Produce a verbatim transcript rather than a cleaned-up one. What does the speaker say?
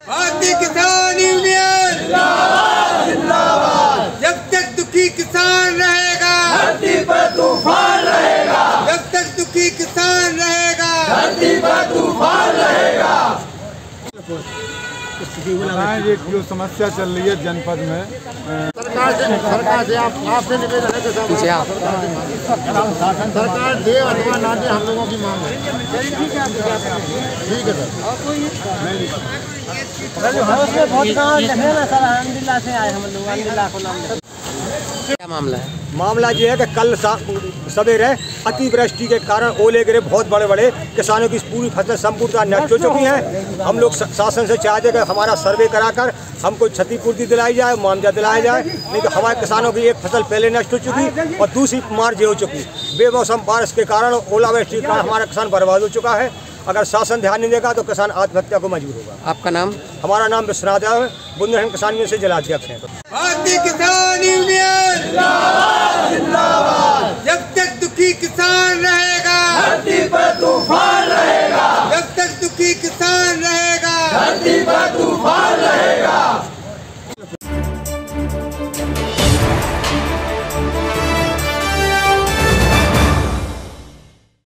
भारतीय किसान यूनियन जिंदाबाद जिंदाबाद। जब तक दुखी किसान रहेगा धरती पर तूफान रहेगा। जब तक दुखी किसान रहेगा धरती पर तूफान रहेगा। ये जो समस्या चल रही है जनपद में सरकार से सरकार से आप आपसे निवेदन है कि सरकार दे अथवा ना दे, हम लोगों की मांग है। ठीक है सर। बहुत गाँव देखे ना सर, अलहमदिल्ला से आए हम लोग, अलहमदिल्ला को नाम ले। क्या मामला है? मामला ये है कि कल सवेरे अतिवृष्टि के कारण ओले गिरे, बहुत बड़े बड़े किसानों की पूरी फसल संपूर्णतः नष्ट हो चुकी हैं। हम लोग शासन से चाहते हैं कि हमारा सर्वे कराकर हमको क्षतिपूर्ति दिलाई जाए, मुआवजा दिलाया जाए। नहीं तो हमारे किसानों की एक फसल पहले नष्ट हो चुकी और दूसरी मार्च हो चुकी। बेमौसम बारिश के कारण, ओलावृष्टि के कारण हमारा किसान बर्बाद हो चुका है। अगर शासन ध्यान नहीं देगा तो किसान आत्महत्या को मजबूर होगा। आपका नाम? हमारा नाम विश्वनाथ यादव है, बुंदेलखंड किसान यूनियन से जिलाध्यक्ष हैं। भारतीय किसान यूनियन जिंदाबाद जिंदाबाद।